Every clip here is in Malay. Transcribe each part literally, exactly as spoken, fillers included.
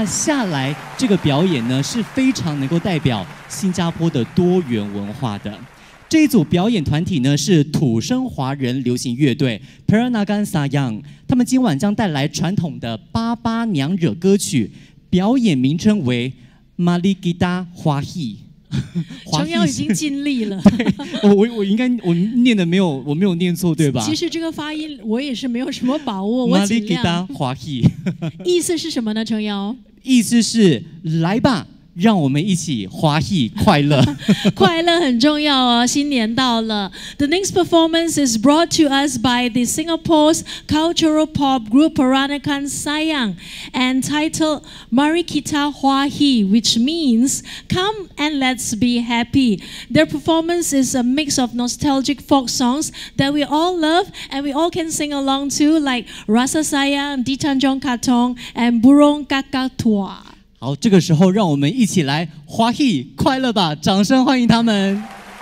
那下来这个表演呢，是非常能够代表新加坡的多元文化的。这一组表演团体呢是土生华人流行乐队 Peranakan Sayang， 他们今晚将带来传统的巴巴娘惹歌曲，表演名称为 Mari Kita Hwahi。 程瑶已经尽力了。 对，我我我应该我念的没有我没有念错对吧？ 其实这个发音我也是没有什么把握，我尽量。意思是什么呢？程瑶？ 意思是来吧。让我们一起欢喜快乐， 快乐很重要哦！新年到了。The next performance is brought to us by the Singapore's cultural pop group Peranakan Sayang and titled Mari Kita Hwahi, which means "Come and let's be happy." Their performance is a mix of nostalgic folk songs that we all love and we all can sing along to, like Rasa Sayang, Di Tanjong Katong, and Burung Kakatua. 好，这个时候让我们一起来欢喜快乐吧！掌声欢迎他们。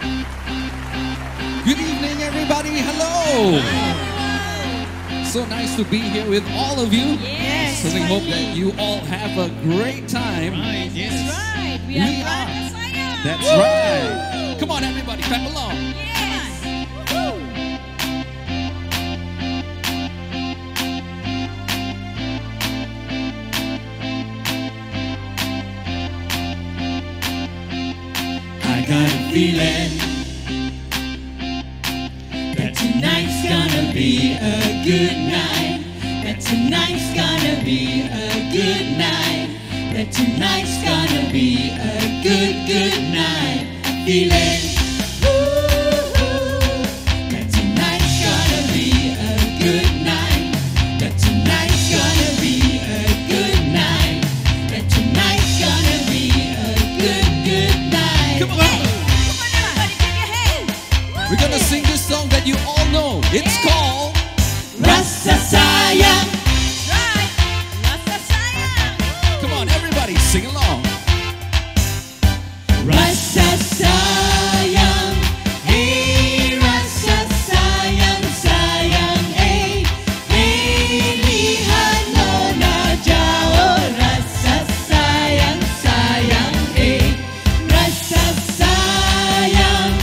Good evening, everybody. Hello. So nice to be here with all of you. Yes. So we hope that you all have a great time. Right. Yes. That's right. We, we are. are. That's Woo! Right. Come on, everybody, clap along. Yes. I got a feeling that tonight's gonna be a good night. That tonight's gonna be a good night. That tonight's gonna be a good, good night. A feeling. Woo-hoo, that tonight's gonna be a good night. That tonight's gonna be a good night. That tonight's gonna be a good, good night. Come on. We're gonna sing this song that you all know. It's called Rasa Sayang. Right, Rasa Sayang. Come on, everybody, sing along. Rasa Sayang, hey Rasa Sayang, sayang, hey, hey lihat nona jauh. Rasa sayang, sayang, hey, Rasa sayang,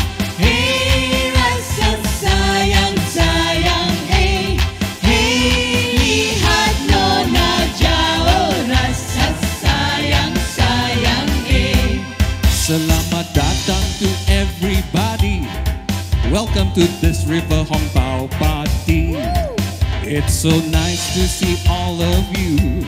hey Rasa sayang, sayang, hey, hey lihat nona jauh. Rasa sayang, sayang, hey. Selamat datang to everybody. Welcome to this River Hong Pao party. It's so nice to see all of you.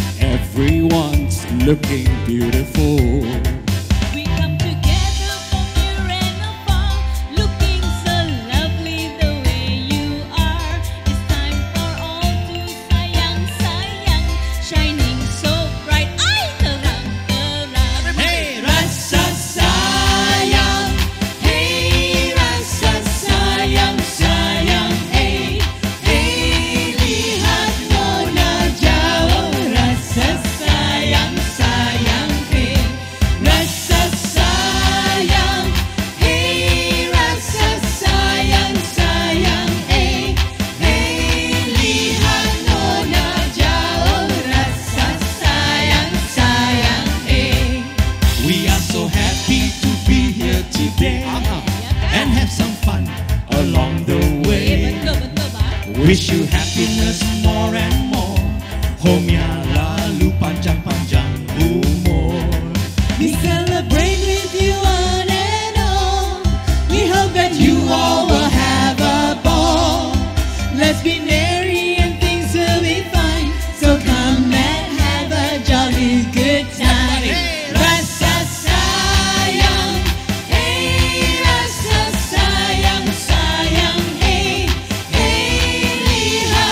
Everyone's looking beautiful. We come together from near and afar, looking so lovely the way you are. It's time for all to sayang, sayang, shining so bright. Ay, terang, terang. Hey Rasa Sayang, hey Rasa Sayang, sayang, hey, hey lihat nona jauh. Rasa sayang, sayang, hey, Rasa sayang, hey Rasa sayang, sayang, hey, hey lihat nona jauh. Rasa sayang, sayang, hey. We are so happy to be here today and have some fun along the way. Betul, betul, Bang. Wish you happiness more and more. Homya lalu panjang-panjang umur. We celebrate with you on and on. We hope that you all will have a ball. Let's be merry and things will be fine. So come and have a jolly good time. Rasa sayang, hey Rasa sayang, sayang, hey, hey lihat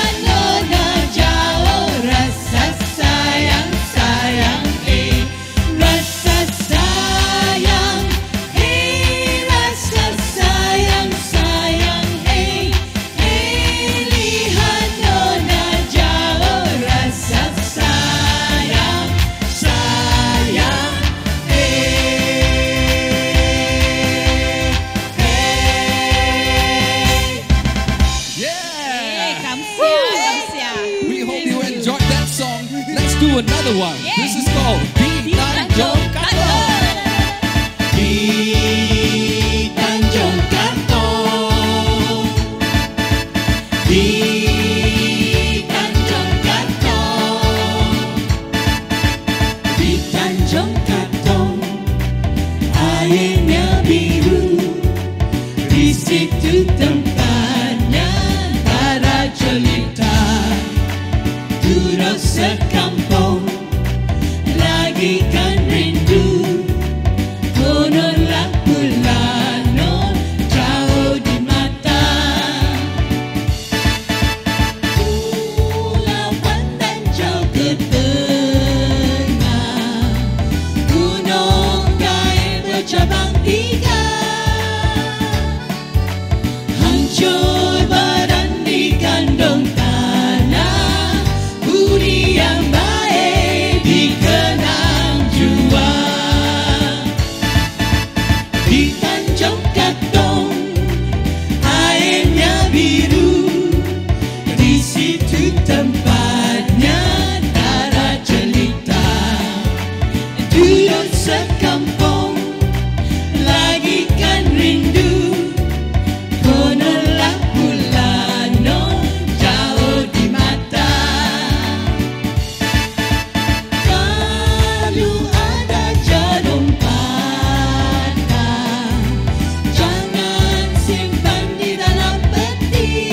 called Di Tanjung Katong. Di Tanjung Katong, di Tanjung Katong, di Tanjung Katong, airnya biru, di situ tempatnya para jelita, duduk sekampung, lagi kan rindu. Konolah Pulano jauh di mata, Pulau Pandan jauh ke tengah, Gunung Gaib bercabang tiga, hancur badan di kandung tanah, budi yang baik dikenang jua. Di Tanjung Katong, airnya biru, di situ tempatnya darah jelita, duduk sekampung, lagi kan rindu, konolah Pulano jauh di mata. Kalau ada jarum patah, jangan simpan di dalam peti.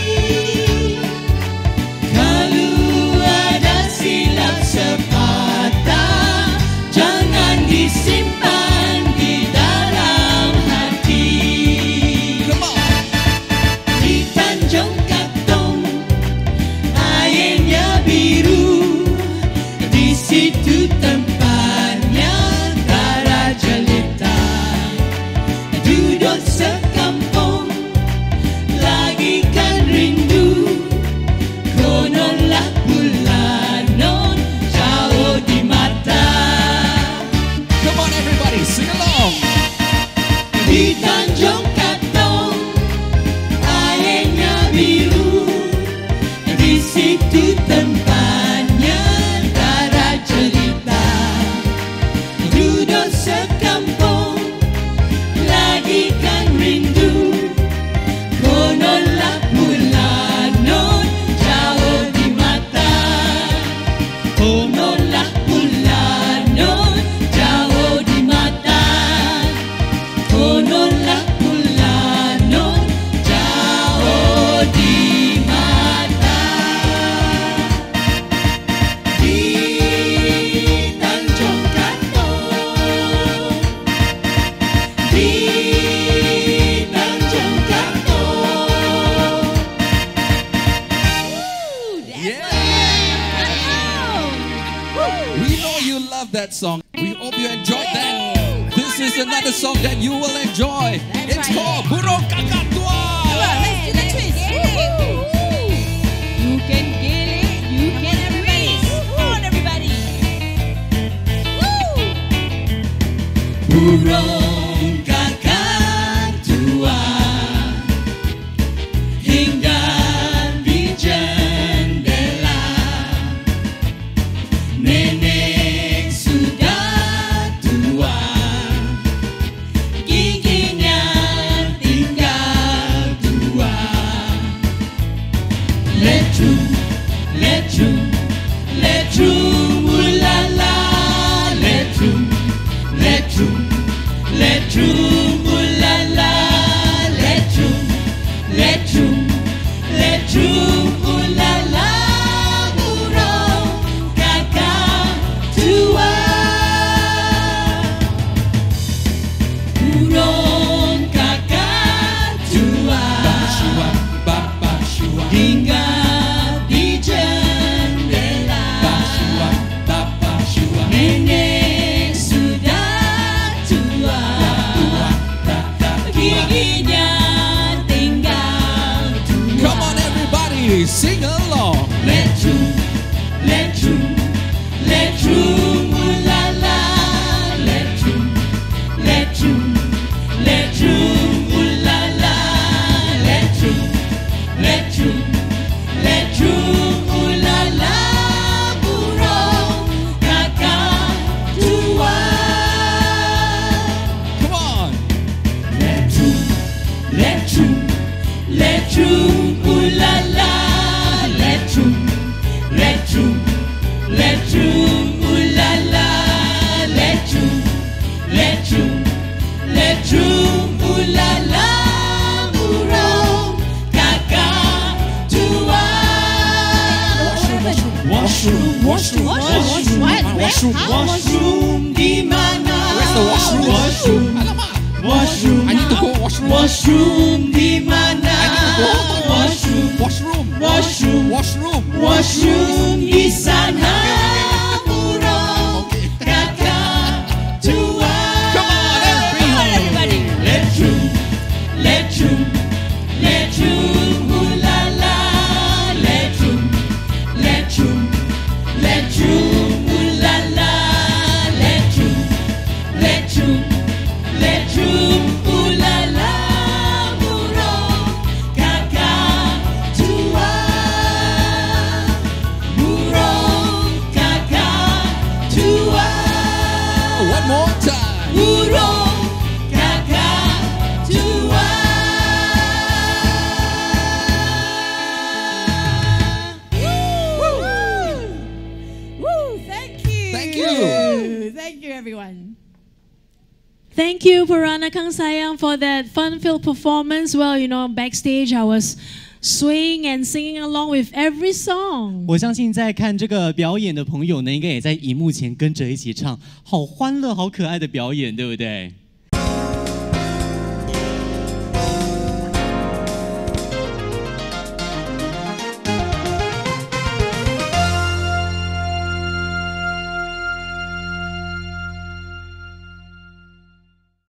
Kalau ada silap sepatah, jangan disimpan di dalam hati. Come on. Di Tanjung Katong, airnya biru, di situ tempatnya darah jelita, duduk sekampung, lagi kan rindu, konolah Pulano jauh di mata. Come on, everybody, sing along. Di Tanjung Katong, airnya biru, di situ tempatnya darah jelita, duduk sekampung, lagi kan rindu, konolah Pulano jauh di mata, konolah Pulano jauh di mata, konolah Pulano jauh di mata. Di Tanjung Katong, di Tanjung Katong. We know you love that song. We hope you enjoyed that. This is another song that you will enjoy. It's called Burung Kakak Tua. Let's do the twist. You can get it. You can erase. Come on, everybody. Woo! Burung kakak tua hinggap di jendela, nenek sudah tua, giginya tinggal dua. Letru, letru, letru, ulala, letru, letru, letru. washroom? Washroom di mana? Where's the washroom? Washroom. Alamak. Washroom. I need to go washroom. Washroom di mana? I need to go Washroom. Washroom. Washroom. Washroom. Washroom di sana. Burung kakatua. Come on, everybody. Letrum, letrum, letrum, ooh la la. Letrum, letrum, letrum, ooh la la. Letrum, letrum, letrum, ooh la la. Burung kakatua. Burung kakatua. One more time. Burung kakatua. Woo! Woo! Thank you. Thank you. Thank you, everyone. Thank you, Peranakan Sayang, for that fun-filled performance. Well, you know, backstage I was swaying and singing along with every song. 我相信在看这个表演的朋友呢，应该也在荧幕前跟着一起唱，好欢乐、好可爱的表演，对不对？